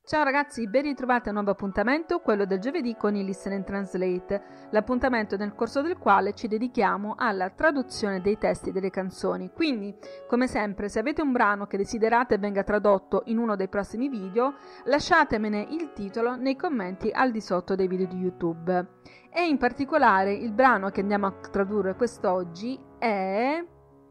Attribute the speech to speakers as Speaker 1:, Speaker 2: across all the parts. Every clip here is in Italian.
Speaker 1: Ciao ragazzi, ben ritrovati a un nuovo appuntamento, quello del giovedì con il Listen and Translate, l'appuntamento nel corso del quale ci dedichiamo alla traduzione dei testi delle canzoni. Quindi, come sempre, se avete un brano che desiderate venga tradotto in uno dei prossimi video, lasciatemene il titolo nei commenti al di sotto dei video di YouTube. E in particolare il brano che andiamo a tradurre quest'oggi è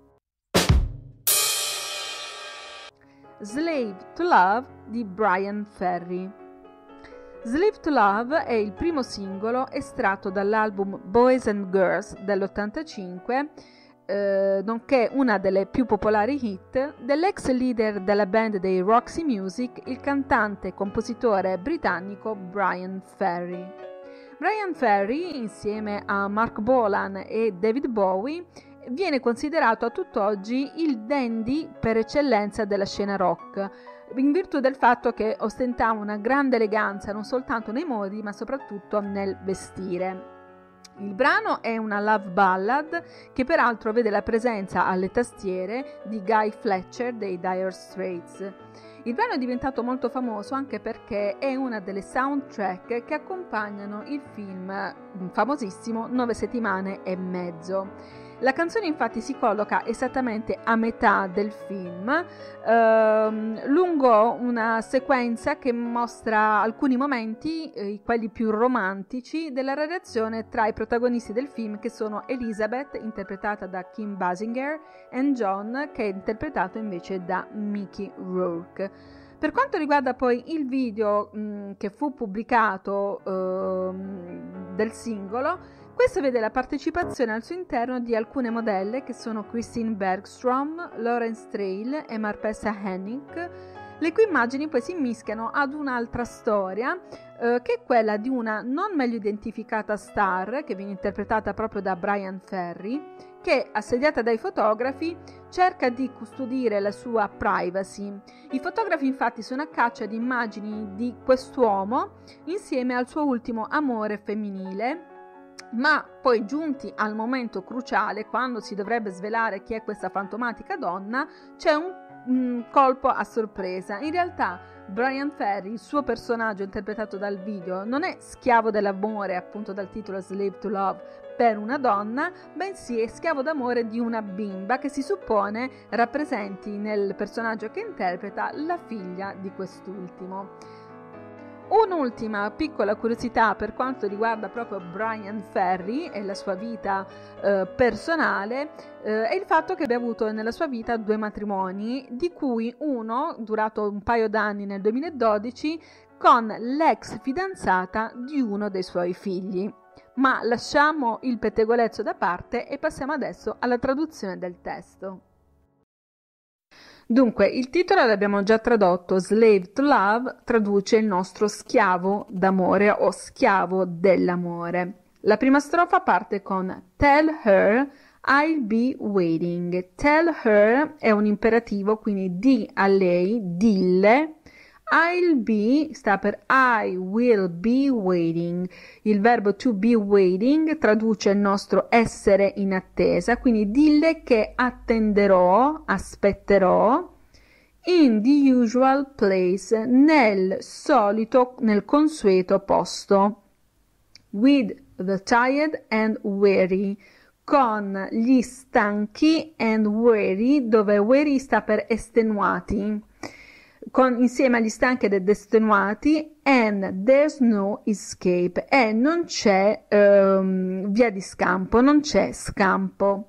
Speaker 1: Slave to Love di Bryan Ferry. Slave to Love è il primo singolo estratto dall'album Boys and Girls dell'85, nonché una delle più popolari hit dell'ex leader della band dei Roxy Music, il cantante e compositore britannico Bryan Ferry. Bryan Ferry, insieme a Mark Bolan e David Bowie, viene considerato a tutt'oggi il dandy per eccellenza della scena rock, in virtù del fatto che ostentava una grande eleganza non soltanto nei modi ma soprattutto nel vestire. Il brano è una love ballad che peraltro vede la presenza alle tastiere di Guy Fletcher dei Dire Straits. Il brano è diventato molto famoso anche perché è una delle soundtrack che accompagnano il film famosissimo 9 settimane e mezzo. La canzone infatti si colloca esattamente a metà del film, lungo una sequenza che mostra alcuni momenti, quelli più romantici, della relazione tra i protagonisti del film, che sono Elizabeth, interpretata da Kim Basinger, e John, che è interpretato invece da Mickey Rourke. Per quanto riguarda poi il video che fu pubblicato del singolo, questo vede la partecipazione al suo interno di alcune modelle che sono Christine Bergstrom, Lawrence Trail e Marpessa Hennig, le cui immagini poi si mischiano ad un'altra storia che è quella di una non meglio identificata star che viene interpretata proprio da Bryan Ferry, che, assediata dai fotografi, cerca di custodire la sua privacy. I fotografi infatti sono a caccia di immagini di quest'uomo insieme al suo ultimo amore femminile, ma poi giunti al momento cruciale, quando si dovrebbe svelare chi è questa fantomatica donna, c'è un colpo a sorpresa. In realtà Bryan Ferry, il suo personaggio interpretato dal video, non è schiavo dell'amore, appunto dal titolo Slave to Love, per una donna, bensì è schiavo d'amore di una bimba che si suppone rappresenti nel personaggio che interpreta la figlia di quest'ultimo. Un'ultima piccola curiosità per quanto riguarda proprio Bryan Ferry e la sua vita personale è il fatto che abbia avuto nella sua vita 2 matrimoni, di cui uno durato un paio d'anni nel 2012 con l'ex fidanzata di uno dei suoi figli. Ma lasciamo il pettegolezzo da parte e passiamo adesso alla traduzione del testo. Dunque, il titolo l'abbiamo già tradotto, Slave to Love traduce il nostro schiavo d'amore o schiavo dell'amore. La prima strofa parte con Tell her I'll be waiting. Tell her è un imperativo, quindi di a lei, dille. I'll be sta per I will be waiting. Il verbo to be waiting traduce il nostro essere in attesa, quindi dille che attenderò, aspetterò, in the usual place, nel solito, nel consueto posto, with the tired and weary, con gli stanchi and weary, dove weary sta per estenuati, insieme agli stanchi ed estenuati, and there's no escape, e non c'è via di scampo, non c'è scampo.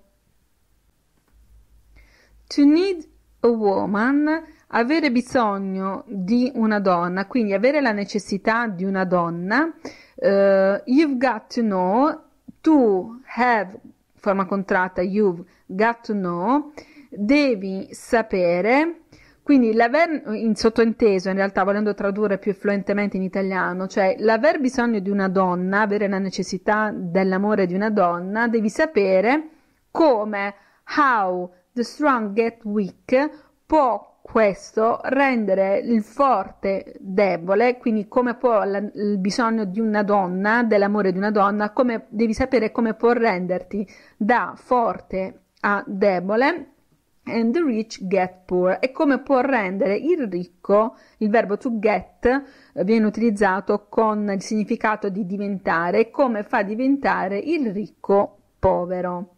Speaker 1: To need a woman, avere bisogno di una donna, quindi avere la necessità di una donna. You've got to know, to have, forma contratta, you've got to know, devi sapere. Quindi l'aver, in sottointeso, in realtà volendo tradurre più fluentemente in italiano, cioè l'aver bisogno di una donna, avere la necessità dell'amore di una donna, devi sapere come, how the strong get weak, può questo rendere il forte debole, quindi come può il bisogno di una donna, dell'amore di una donna, come devi sapere come può renderti da forte a debole. and the rich get poor. E come può rendere il ricco, il verbo to get viene utilizzato con il significato di diventare, e come fa diventare il ricco povero.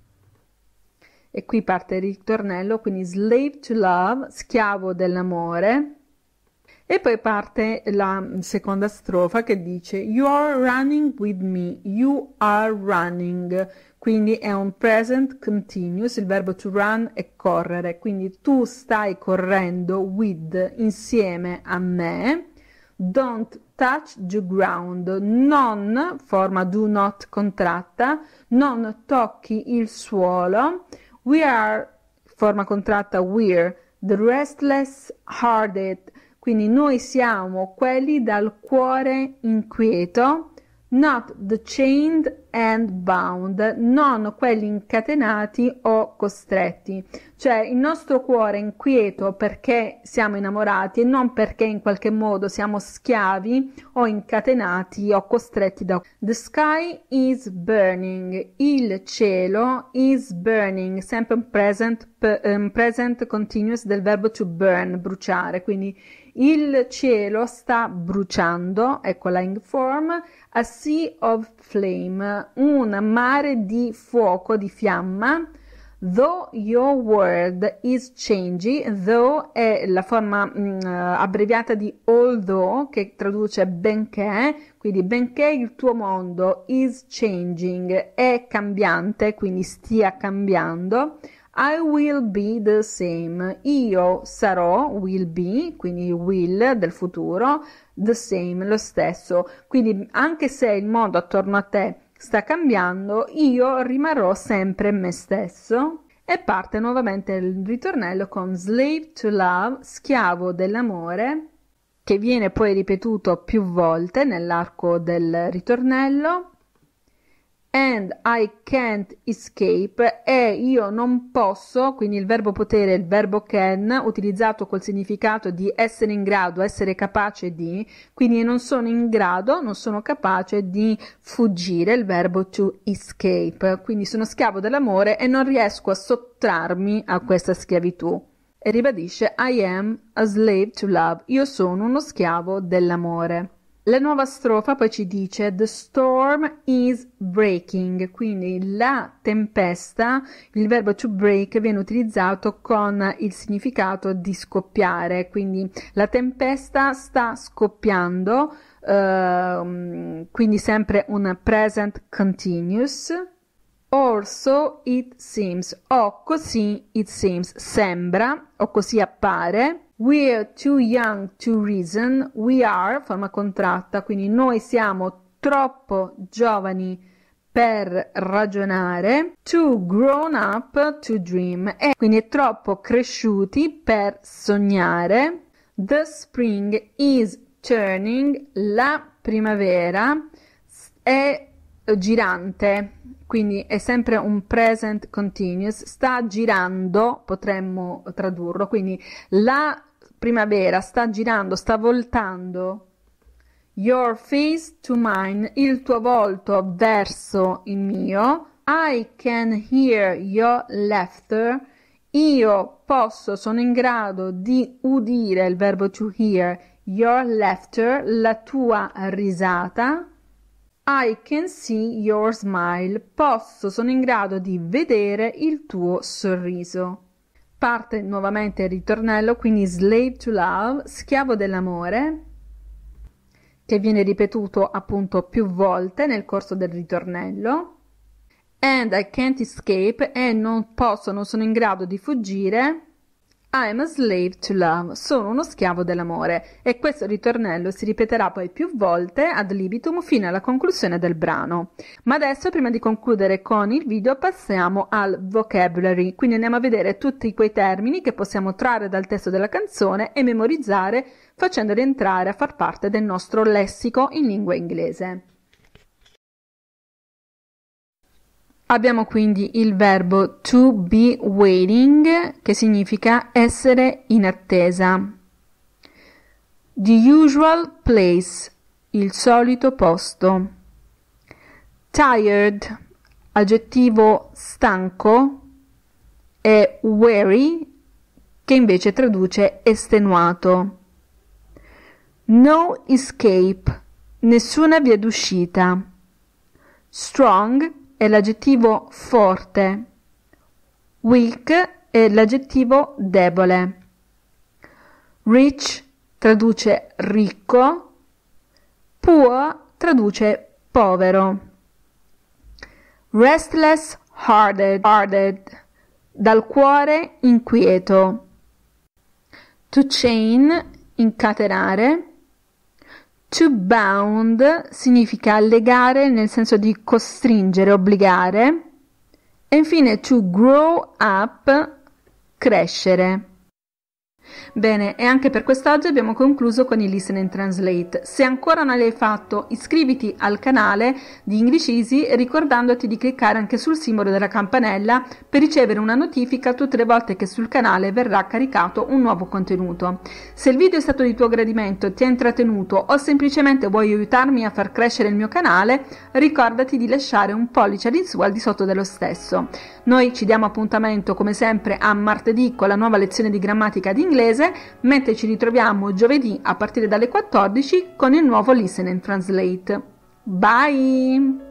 Speaker 1: E qui parte il ritornello, quindi slave to love, schiavo dell'amore. E poi parte la seconda strofa che dice You are running with me, you are running, quindi è un present continuous, il verbo to run è correre, quindi tu stai correndo with, insieme a me. Don't touch the ground, non, forma do not contratta, non tocchi il suolo. We are, forma contratta we're, the restless hearted, quindi noi siamo quelli dal cuore inquieto, not the chained and bound, non quelli incatenati o costretti, cioè il nostro cuore è inquieto perché siamo innamorati e non perché in qualche modo siamo schiavi o incatenati o costretti da... The sky is burning, il cielo is burning, sempre un present continuous del verbo to burn, bruciare, quindi il cielo sta bruciando, ecco la ing form, a sea of flame, un mare di fuoco, di fiamma. Though your world is changing, though è la forma abbreviata di although, che traduce benché, quindi benché il tuo mondo is changing, è cambiante, quindi stia cambiando. I will be the same, io sarò, will be, quindi will del futuro, the same, lo stesso, quindi anche se il mondo attorno a te sta cambiando, io rimarrò sempre me stesso. E parte nuovamente il ritornello con slave to love, schiavo dell'amore, che viene poi ripetuto più volte nell'arco del ritornello. And I can't escape, e io non posso, quindi il verbo potere, il verbo can, utilizzato col significato di essere in grado, essere capace di, quindi non sono in grado, non sono capace di fuggire, il verbo to escape, quindi sono schiavo dell'amore e non riesco a sottrarmi a questa schiavitù. E ribadisce I am a slave to love, io sono uno schiavo dell'amore. La nuova strofa poi ci dice The storm is breaking, quindi la tempesta, il verbo to break viene utilizzato con il significato di scoppiare, quindi la tempesta sta scoppiando, quindi sempre un present continuous. Or so it seems, o così it seems, sembra, o così appare. We're too young to reason, we are, forma contratta, quindi noi siamo troppo giovani per ragionare, too grown up to dream, e quindi è troppo cresciuti per sognare. The spring is turning, la primavera è girante, quindi è sempre un present continuous, sta girando, potremmo tradurlo, quindi la primavera sta girando, sta voltando. Your face to mine, il tuo volto verso il mio. I can hear your laughter, io posso, sono in grado di udire, il verbo to hear, your laughter, la tua risata. I can see your smile, posso, sono in grado di vedere il tuo sorriso. Parte nuovamente il ritornello, quindi slave to love, schiavo dell'amore, che viene ripetuto appunto più volte nel corso del ritornello. And I can't escape, e non posso, non sono in grado di fuggire. I'm a slave to love, sono uno schiavo dell'amore, e questo ritornello si ripeterà poi più volte ad libitum fino alla conclusione del brano. Ma adesso, prima di concludere con il video, passiamo al vocabulary, quindi andiamo a vedere tutti quei termini che possiamo trarre dal testo della canzone e memorizzare facendoli entrare a far parte del nostro lessico in lingua inglese. Abbiamo quindi il verbo to be waiting, che significa essere in attesa. The usual place, il solito posto. Tired, aggettivo stanco, e weary, che invece traduce estenuato. No escape, nessuna via d'uscita. Strong è l'aggettivo forte. Weak è l'aggettivo debole. Rich traduce ricco. Poor traduce povero. Restless hearted, dal cuore inquieto. To chain, incatenare. To bound significa legare nel senso di costringere, obbligare. E infine to grow up, crescere. Bene, e anche per quest'oggi abbiamo concluso con il Listen and Translate. Se ancora non l'hai fatto, iscriviti al canale di English Easy ricordandoti di cliccare anche sul simbolo della campanella per ricevere una notifica tutte le volte che sul canale verrà caricato un nuovo contenuto. Se il video è stato di tuo gradimento, ti ha intrattenuto o semplicemente vuoi aiutarmi a far crescere il mio canale, ricordati di lasciare un pollice all'insù al di sotto dello stesso. Noi ci diamo appuntamento come sempre a martedì con la nuova lezione di grammatica di inglese, mentre ci ritroviamo giovedì a partire dalle 14 con il nuovo Listen and Translate. Bye!